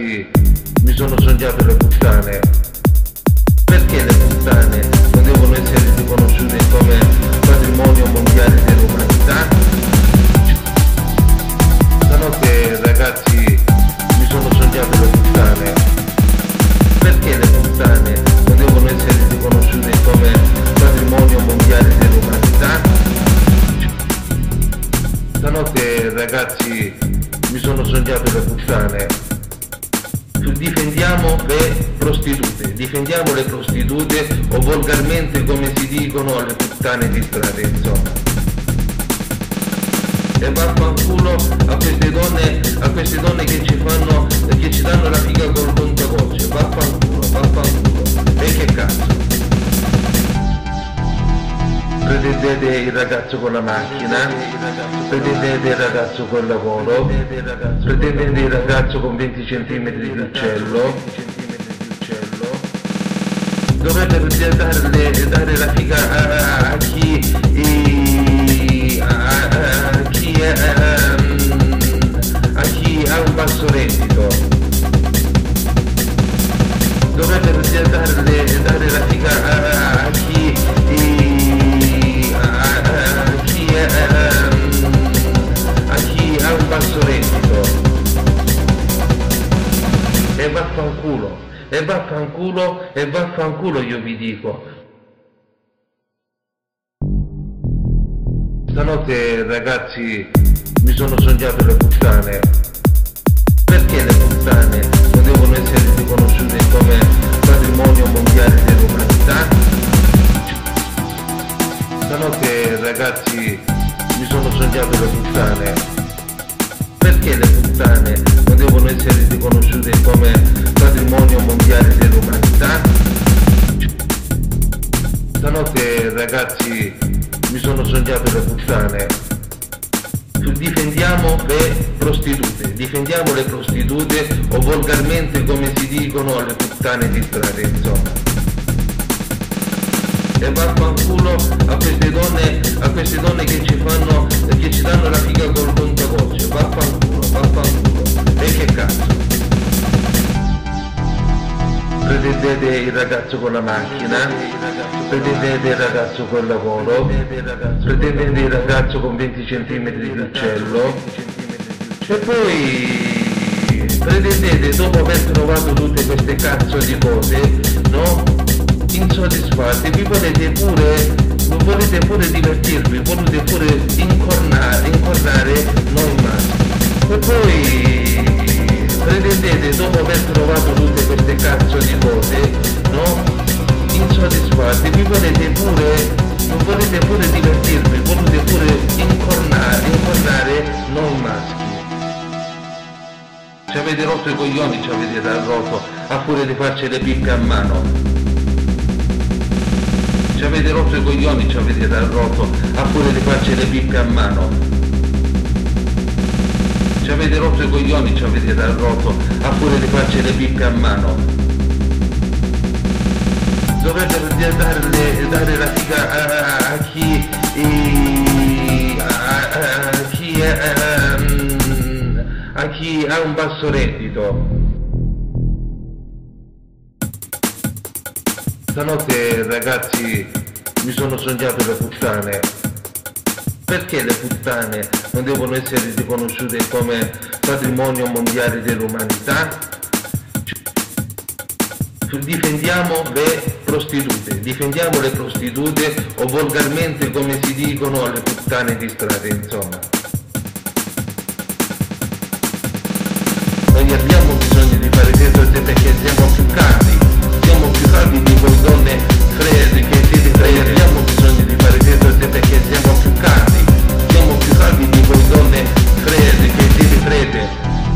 ragazzi mi sono sognato le puttane. Perché le puttane non devono essere riconosciute come patrimonio mondiale dell'umanità? Stanotte ragazzi mi sono sognato le puttane. Perché le puttane non devono essere riconosciute come patrimonio mondiale dell'umanità? Stanotte ragazzi mi sono sognato le puttane. Difendiamo le prostitute o volgarmente come si dicono le puttane di strada, insomma. E vaffanculo a queste donne che ci danno la figa col contagocce. Vaffanculo. E che cazzo? Pretendete il ragazzo con la macchina, pretendete il ragazzo col lavoro, pretendete il ragazzo con 20 cm di uccello. Dovrebbero dare la figa a chi ha un basso reddito. Dovrebbero dare la figa a chi ha un basso reddito. E vaffanculo io vi dico. Stanotte ragazzi mi sono sognato le puttane. Perché le puttane non devono essere riconosciute come patrimonio mondiale dell'umanità? Stanotte ragazzi mi sono sognato le puttane. Perché le puttane non devono essere riconosciute come patrimonio mondiale dell'umanità? Stanotte ragazzi mi sono sognato le puttane. Difendiamo le prostitute o volgarmente come si dicono le puttane di strada, insomma. E vaffanculo a queste donne che ci danno la figa col contagocce. Vaffanculo. E che cazzo? Pretendete il ragazzo con la macchina, pretendete il ragazzo col lavoro, pretendete il ragazzo con 20 cm di uccello. E poi pretendete, dopo aver trovato tutte queste cazzo di cose, no? Insoddisfatti, vi volete pure divertirvi, volete pure incornare noi maschi. E poi pretendete, dopo aver trovato tutte queste cazzo di cose, no? Insoddisfatti, vi volete pure divertirvi, volete pure incornare noi maschi. Ci avete rotto i coglioni, ci avete rotto a furia di farci le pippe a mano. Ci avete rotto i coglioni, ci avete rotto a furia di farci le pippe a mano. Ci avete rotto i coglioni, ci avete rotto a furia di farci le pippe a mano. Dovrebbero dare la figa a chi ha un basso reddito. Stanotte ragazzi mi sono sognato le puttane. Perché le puttane non devono essere riconosciute come patrimonio mondiale dell'umanità? Difendiamo le prostitute o volgarmente come si dicono le puttane di strada, insomma. Noi abbiamo bisogno di fare questo perché siamo più caldi di voi donne fredde che siete fredde. Abbiamo bisogno di fare questo perché siamo più caldi di voi donne fredde che siete fredde.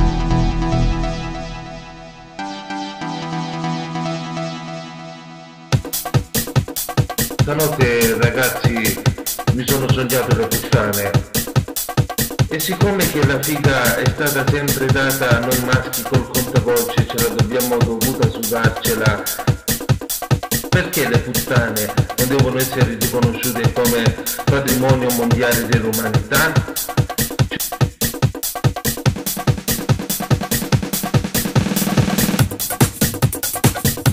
Stanotte ragazzi mi sono sognato le puttane. E siccome che la figa è stata sempre data a noi maschi col contagocce, ce la dobbiamo dovuta sudarcela. Perché le puttane non devono essere riconosciute come patrimonio mondiale dell'umanità?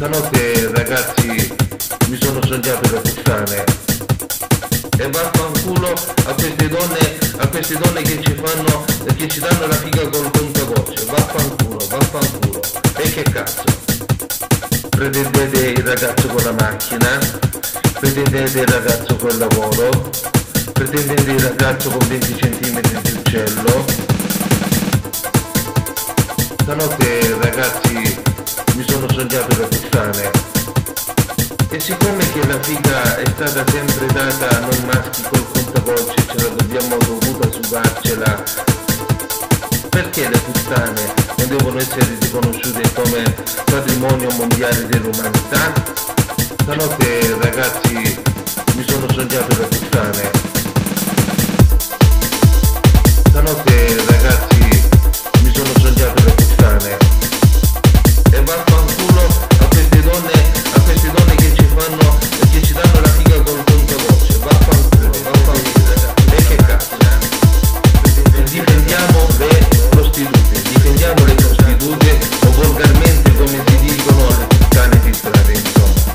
Stanotte ragazzi mi sono sognato le puttane e vaffanculo a queste donne che ci fanno, che ci danno la figa col contagocce, vaffanculo. E che cazzo? Pretendete il ragazzo con la macchina, pretendete il ragazzo col lavoro, pretendete il ragazzo con 20 centimetri di uccello. Stanotte ragazzi mi sono sognato le puttane e siccome che la figa è stata sempre data a noi maschi col contagocce, ce la dobbiamo dovuta sudarcela, perché le puttane non devono essere riconosciute come patrimonio mondiale dell'umanità? Stanotte ragazzi mi sono sognato le puttane. Stanotte ragazzi mi sono sognato le puttane e vaffanculo a queste donne che ci fanno, che ci danno la figa col contagocce, vaffanculo. E che cazzo? Difendiamo le prostitute o volgarmente come si dicono le puttane di strada, insomma.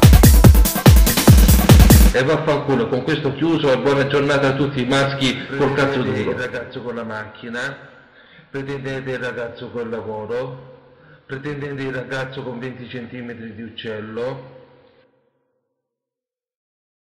E vaffanculo, con questo chiuso e buona giornata a tutti i maschi col cazzo duro. Il ragazzo con la macchina, pretendete il ragazzo col lavoro, pretendete il ragazzo con 20 centimetri di uccello,